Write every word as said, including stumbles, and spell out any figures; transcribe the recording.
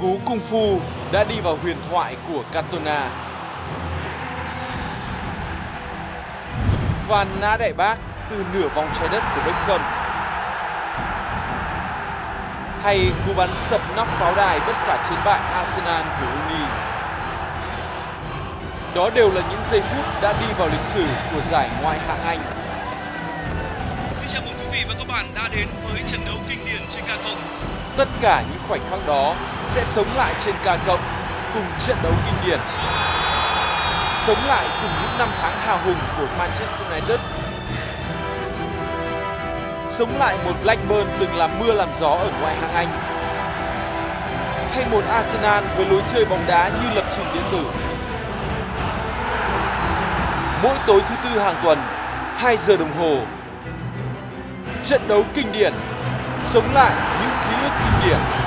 cú cung phu đã đi vào huyền thoại của Cantona. Phan nã đại bác từ nửa vòng trái đất của Beckham. Hay cú bắn sập nóc pháo đài bất khả chiến bại Arsenal của Rooney. Đó đều là những giây phút đã đi vào lịch sử của giải Ngoại hạng Anh. Xin chào mừng quý vị và các bạn đã đến với trận đấu kinh điển trên K cộng. Tất cả những khoảnh khắc đó sẽ sống lại trên K cộng cùng trận đấu kinh điển. Sống lại cùng những năm tháng hào hùng của Manchester United. Sống lại một Blackburn từng làm mưa làm gió ở Ngoại hạng Anh. Hay một Arsenal với lối chơi bóng đá như lập trình điện tử. Mỗi tối thứ tư hàng tuần, hai giờ đồng hồ. Trận đấu kinh điển, sống lại những ký ức kinh điển.